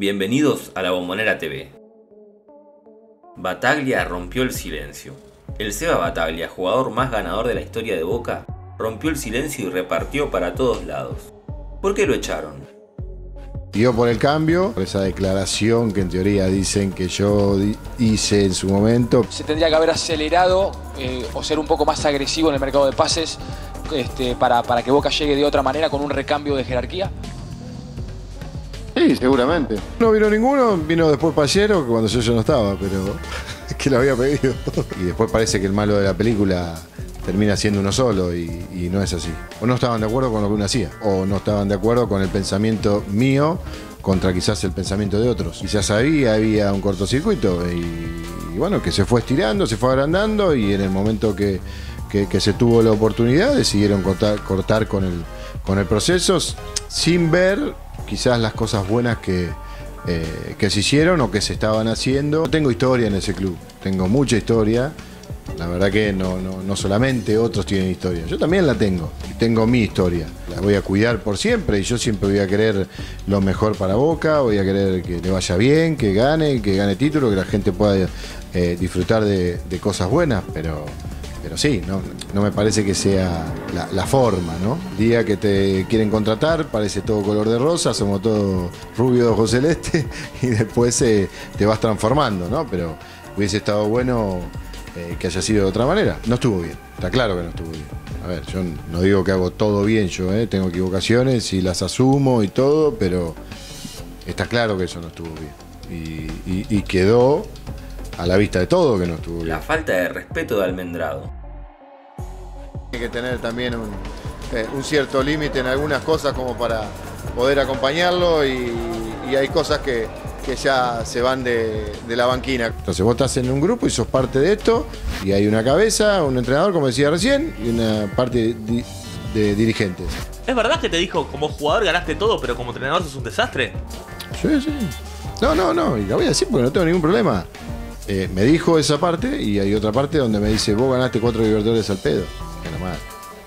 Bienvenidos a La Bombonera TV. Bataglia rompió el silencio. El Seba Bataglia, jugador más ganador de la historia de Boca, rompió el silencio y repartió para todos lados. ¿Por qué lo echaron? Dio por el cambio, por esa declaración que en teoría dicen que yo hice en su momento. Se tendría que haber acelerado o ser un poco más agresivo en el mercado de pases para que Boca llegue de otra manera con un recambio de jerarquía. Sí, seguramente. No vino ninguno, vino después Pallero, cuando yo no estaba, pero es que lo había pedido. Y después parece que el malo de la película termina siendo uno solo y no es así. O no estaban de acuerdo con lo que uno hacía, o no estaban de acuerdo con el pensamiento mío contra quizás el pensamiento de otros. Quizás había un cortocircuito y bueno, que se fue estirando, se fue agrandando y en el momento que se tuvo la oportunidad decidieron cortar con el proceso sin ver quizás las cosas buenas que se hicieron o que se estaban haciendo. Tengo historia en ese club, tengo mucha historia. La verdad que no solamente otros tienen historia, yo también la tengo, tengo mi historia. La voy a cuidar por siempre y yo siempre voy a querer lo mejor para Boca, voy a querer que le vaya bien, que gane título, que la gente pueda disfrutar de cosas buenas, pero sí, no me parece que sea la forma, ¿no? El día que te quieren contratar parece todo color de rosa, somos todos rubios de ojos celeste y después te vas transformando, ¿no? Pero hubiese estado bueno que haya sido de otra manera. No estuvo bien, está claro que no estuvo bien. A ver, yo no digo que hago todo bien yo, tengo equivocaciones y las asumo y todo, pero está claro que eso no estuvo bien. Y quedó a la vista de todo que no estuvo bien. La falta de respeto de Almendrado. Hay que tener también un cierto límite en algunas cosas como para poder acompañarlo y hay cosas que ya se van de la banquina. Entonces vos estás en un grupo y sos parte de esto y hay una cabeza, un entrenador, como decía recién, y una parte de dirigentes. ¿Es verdad que te dijo como jugador ganaste todo, pero como entrenador sos un desastre? Sí. No, y la voy a decir porque no tengo ningún problema. Me dijo esa parte y hay otra parte donde me dice, vos ganaste 4 Libertadores al pedo. Que nomás.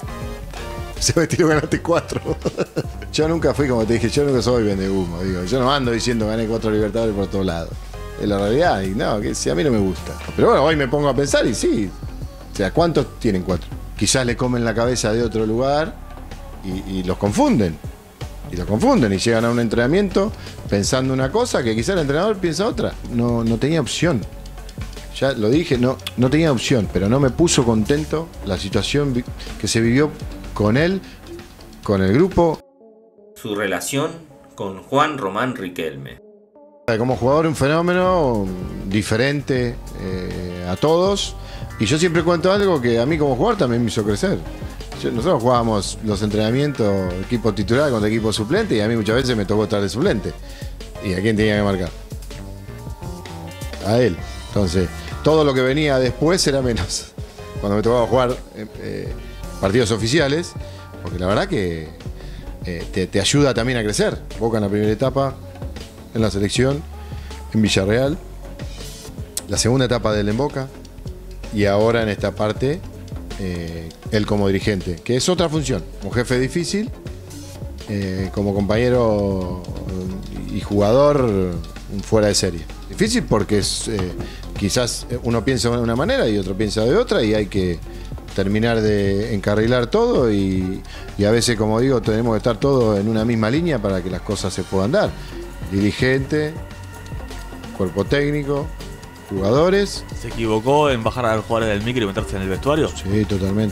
Se me tiró, ganaste 4. Yo nunca fui, como te dije, yo nunca soy vende humo. Digo, yo no ando diciendo gané 4 Libertadores por todos lados. Es la realidad y no, que si a mí no me gusta. Pero bueno, hoy me pongo a pensar y sí. O sea, ¿cuántos tienen 4? Quizás le comen la cabeza de otro lugar y los confunden. Y llegan a un entrenamiento pensando una cosa que quizás el entrenador piensa otra. No tenía opción. Ya lo dije, no tenía opción, pero no me puso contento la situación que se vivió con él, con el grupo. Su relación con Juan Román Riquelme. Como jugador un fenómeno diferente a todos. Y yo siempre cuento algo que a mí como jugador también me hizo crecer. Nosotros jugábamos los entrenamientos equipo titular contra equipo suplente y a mí muchas veces me tocó estar de suplente. ¿Y a quién tenía que marcar? A él. Entonces, todo lo que venía después era menos. Cuando me tocaba jugar partidos oficiales, porque la verdad que te ayuda también a crecer. Boca en la primera etapa, en la selección, en Villarreal, la segunda etapa de él en Boca y ahora en esta parte él como dirigente, que es otra función, como jefe difícil, como compañero y jugador fuera de serie. Difícil porque es quizás uno piensa de una manera y otro piensa de otra y hay que terminar de encarrilar todo y a veces, como digo, tenemos que estar todos en una misma línea para que las cosas se puedan dar. Dirigente, cuerpo técnico, jugadores. ¿Se equivocó en bajar a los jugadores del micro y meterse en el vestuario? Sí, totalmente.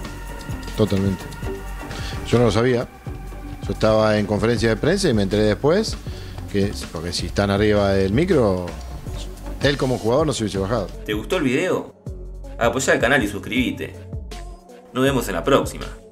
Yo no lo sabía. Yo estaba en conferencia de prensa y me enteré después porque si están arriba del micro, él como jugador no se hubiese bajado. ¿Te gustó el video? Apoyá el canal y suscríbete. Nos vemos en la próxima.